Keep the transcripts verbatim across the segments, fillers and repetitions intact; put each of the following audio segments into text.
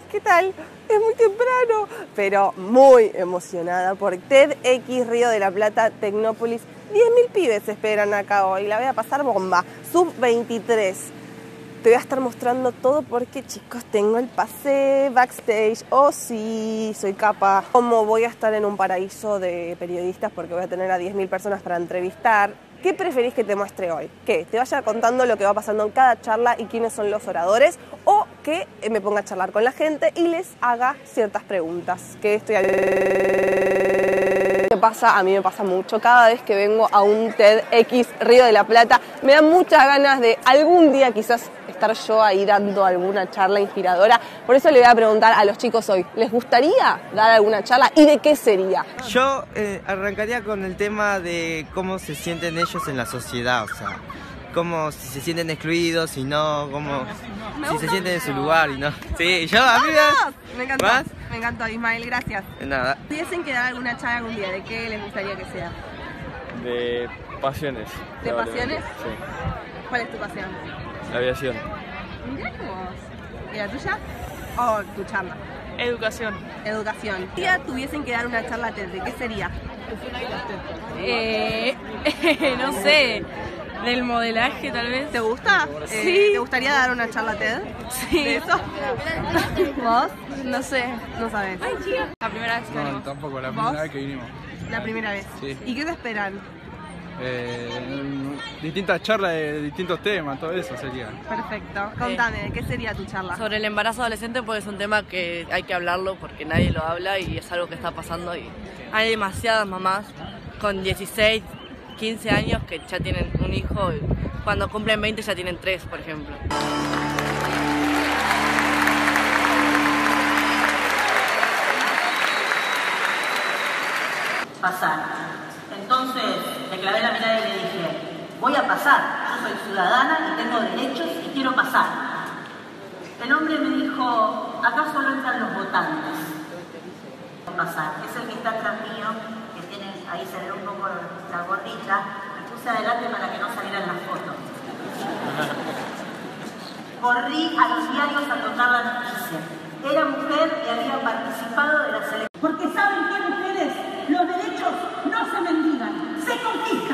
¿qué tal? Es muy temprano, pero muy emocionada por TEDx Río de la Plata Tecnópolis. diez mil pibes esperan acá hoy, la voy a pasar bomba. sub veintitrés. Te voy a estar mostrando todo porque, chicos, tengo el pase backstage. Oh, sí, soy capa. Como voy a estar en un paraíso de periodistas porque voy a tener a diez mil personas para entrevistar. ¿Qué preferís que te muestre hoy? ¿Que te vaya contando lo que va pasando en cada charla y quiénes son los oradores? ¿O que me ponga a charlar con la gente y les haga ciertas preguntas? Que estoy... ¿Qué pasa? A mí me pasa mucho. Cada vez que vengo a un TEDx Río de la Plata, me dan muchas ganas de algún día quizás estar yo ahí dando alguna charla inspiradora. Por eso le voy a preguntar a los chicos hoy, ¿les gustaría dar alguna charla y de qué sería? Yo eh, arrancaría con el tema de cómo se sienten ellos en la sociedad, o sea, cómo si se sienten excluidos y no, cómo si se sienten en su lugar y no. Sí, yo a mí me, me encantó. ¿Más? Me encantó, Ismael, gracias. De nada. Si tuviesen que dar alguna charla algún día, ¿de qué les gustaría que sea? De pasiones. ¿De pasiones? Sí. ¿Cuál es tu pasión? La aviación. Mirá vos. ¿Y la tuya? ¿O tu charla? Educación. Educación. Si ya tuviesen que dar una charla TED, ¿de qué sería? Eh, no sé, del modelaje tal vez. ¿Te gusta? Sí. Eh, ¿Te gustaría dar una charla TED? Sí. ¿De eso? ¿Vos? No sé. No sabes. La primera vez que No, venimos. tampoco, la ¿Vos? primera vez que vinimos. La primera vez. Sí. ¿Y qué te esperan? Eh, distintas charlas de distintos temas, todo eso sería. Perfecto. Contame, ¿de qué sería tu charla? Sobre el embarazo adolescente, porque es un tema que hay que hablarlo porque nadie lo habla y es algo que está pasando y hay demasiadas mamás con dieciséis, quince años que ya tienen un hijo y cuando cumplen veinte ya tienen tres, por ejemplo. Pasar. Entonces le clavé la mirada y le dije, voy a pasar, yo soy ciudadana y tengo derechos y quiero pasar. El hombre me dijo, acá solo entran los votantes. Pasar. Es el que está atrás mío, que tiene, ahí se ve un poco la gordita, me puse adelante para que no salieran las fotos. Corrí a los diarios a tocar la noticia. Era mujer y había participado de la selección. Porque saben que mujeres, los derechos no se mendigan, se conquistan.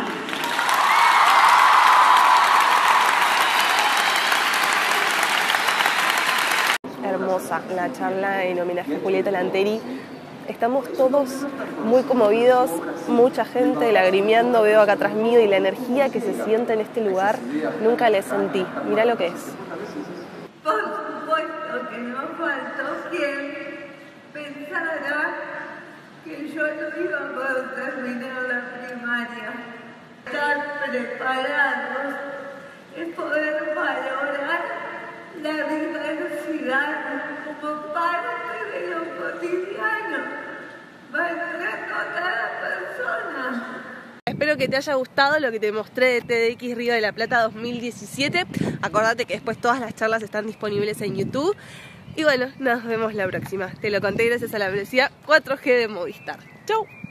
Hermosa la charla en homenaje a Julieta Lanteri. Estamos todos muy conmovidos, mucha gente lagrimeando, veo acá atrás mío, y la energía que se siente en este lugar nunca la sentí. Mirá lo que es. Por supuesto que no faltó quien pensara que yo no iba a poder terminar la primaria. Estar preparados es poder valorar la diversidad como parte de lo cotidiano, valorando a cada persona. Espero que te haya gustado lo que te mostré de TEDx Río de la Plata dos mil diecisiete. Acordate que después todas las charlas están disponibles en YouTube. Y bueno, nos vemos la próxima. Te lo conté gracias a la velocidad cuatro G de Movistar. ¡Chau!